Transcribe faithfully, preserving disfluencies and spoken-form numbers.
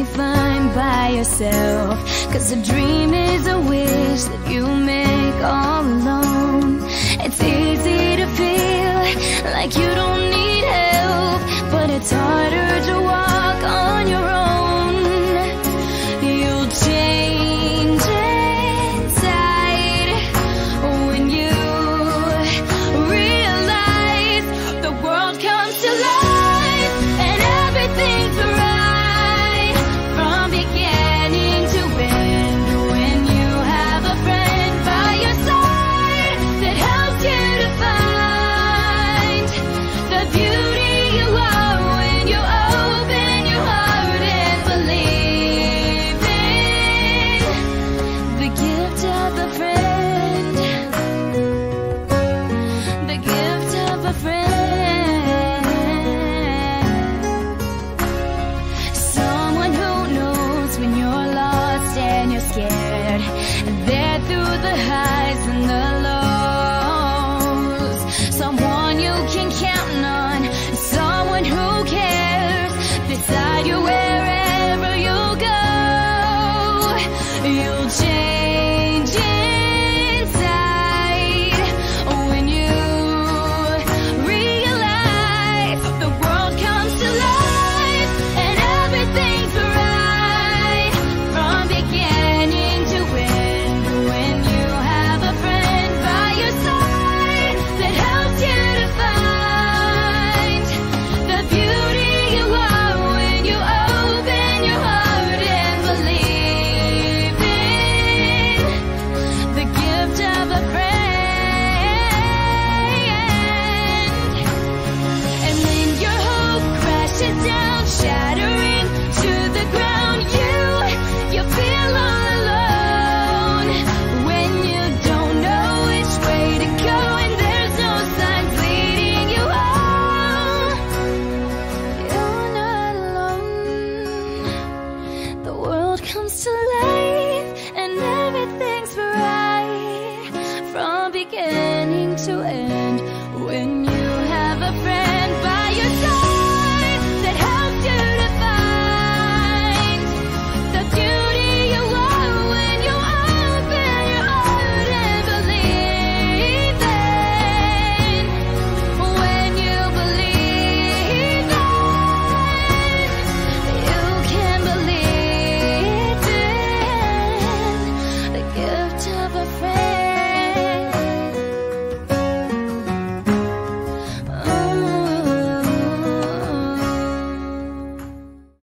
fine by yourself. Cause a dream is a wish that you make all alone. It's easy to feel like you don't need help, but it's harder to walk on your own. You'll change inside when you realize the world comes to life and everything's right from beginning to end. When you have a friend by your side that helps you to find the beauty you are when you open your heart and believe in the gift of a friend, the gift of a friend, someone who knows when you're lost and you're scared. They're through the high